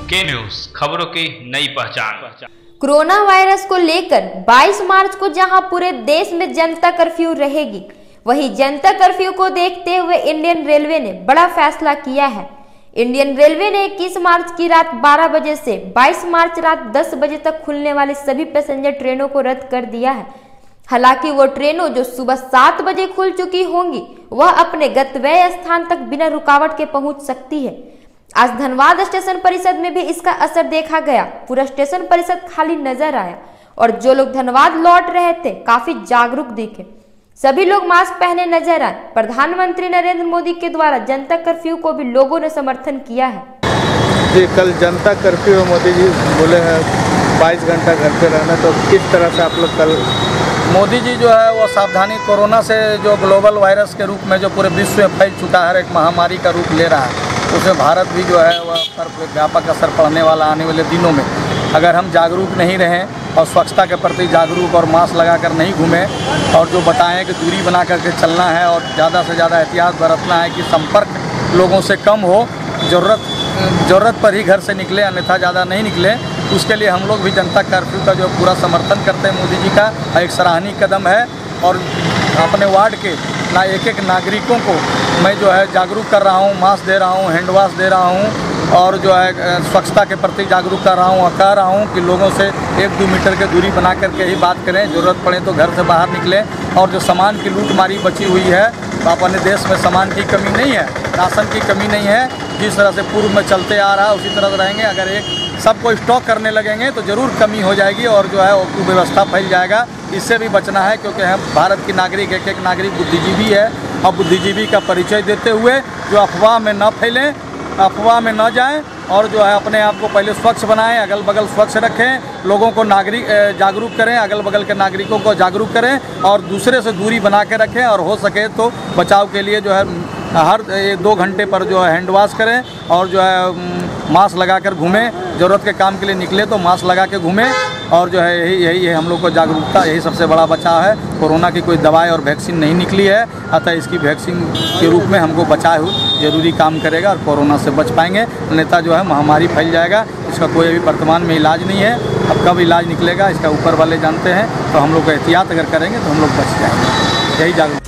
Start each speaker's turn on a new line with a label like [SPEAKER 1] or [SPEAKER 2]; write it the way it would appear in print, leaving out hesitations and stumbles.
[SPEAKER 1] के न्यूज, खबरों की नई पहचान।
[SPEAKER 2] कोरोना वायरस को लेकर 22 मार्च को जहां पूरे देश में जनता कर्फ्यू रहेगी, वहीं जनता कर्फ्यू को देखते हुए इंडियन रेलवे ने बड़ा फैसला किया है। इंडियन रेलवे ने 21 मार्च की रात 12 बजे से 22 मार्च रात 10 बजे तक खुलने वाली सभी पैसेंजर ट्रेनों को रद्द कर दिया है। हालांकि वो ट्रेनों जो सुबह 7 बजे खुल चुकी होंगी, वह अपने गंतव्य स्थान तक बिना रुकावट के पहुंच सकती है। आज धनबाद स्टेशन परिसर में भी इसका असर देखा गया। पूरा स्टेशन परिसर खाली नजर आया और जो लोग धनबाद लौट रहे थे काफी जागरूक दिखे। सभी लोग मास्क पहने नजर आए। प्रधानमंत्री नरेंद्र मोदी के द्वारा जनता कर्फ्यू को भी लोगों ने समर्थन किया है।
[SPEAKER 3] जी, कल जनता कर्फ्यू मोदी जी बोले हैं 22 घंटा घर पे रहना, तो किस तरह से आप लोग कल?
[SPEAKER 4] मोदी जी जो है वो सावधानी, कोरोना से जो ग्लोबल वायरस के रूप में जो पूरे विश्व में फैल चुका है, एक महामारी का रूप ले रहा है, उसमें भारत भी जो है वह पर व्यापक असर पड़ने वाला आने वाले दिनों में। अगर हम जागरूक नहीं रहें और स्वच्छता के प्रति जागरूक और मास्क लगाकर नहीं घूमें और जो बताएं कि दूरी बना करके चलना है और ज़्यादा से ज़्यादा एहतियात बरतना है कि संपर्क लोगों से कम हो, ज़रूरत पर ही घर से निकले, अन्यथा ज़्यादा नहीं निकले। उसके लिए हम लोग भी जनता कर्फ्यू का जो पूरा समर्थन करते हैं मोदी जी का, एक सराहनीय कदम है। और अपने वार्ड के एक नागरिकों को मैं जो है जागरूक कर रहा हूँ, मास्क दे रहा हूँ, हैंड वाश दे रहा हूँ और जो है स्वच्छता के प्रति जागरूक कर रहा हूँ और कह रहा हूँ कि लोगों से 1-2 मीटर की दूरी बना करके ही बात करें, ज़रूरत पड़े तो घर से बाहर निकलें। और जो सामान की लूटमारी बची हुई है, तो अपने देश में सामान की कमी नहीं है, राशन की कमी नहीं है। जिस तरह से पूर्व में चलते आ रहा है उसी तरह से रहेंगे। अगर सबको स्टॉक करने लगेंगे तो ज़रूर कमी हो जाएगी और जो है वो व्यवस्था फैल जाएगा। इससे भी बचना है क्योंकि हम भारत की नागरिक, एक नागरिक बुद्धिजीवी है और बुद्धिजीवी का परिचय देते हुए जो अफवाह में न फैलें, अफवाह में न जाएं और जो है अपने आप को पहले स्वच्छ बनाएं, अगल बगल स्वच्छ रखें, लोगों को जागरूक करें, अगल बगल के नागरिकों को जागरूक करें और दूसरे से दूरी बना के रखें। और हो सके तो बचाव के लिए जो है हर 2 घंटे पर जो है हैंड वॉश करें और जो है मास्क लगाकर घूमें। ज़रूरत के काम के लिए निकले तो मास्क लगा के घूमें और जो है यही है हम लोग को जागरूकता, यही सबसे बड़ा बचाव है। कोरोना की कोई दवाई और वैक्सीन नहीं निकली है, अतः इसकी वैक्सीन के रूप में हमको बचाव जरूरी काम करेगा और कोरोना से बच पाएंगे। अन्यथा जो है महामारी फैल जाएगा। इसका कोई अभी वर्तमान में इलाज नहीं है। अब कब इलाज निकलेगा इसका ऊपर वाले जानते हैं, तो हम लोग को एहतियात अगर करेंगे तो हम लोग बच जाएंगे। यही जागरूक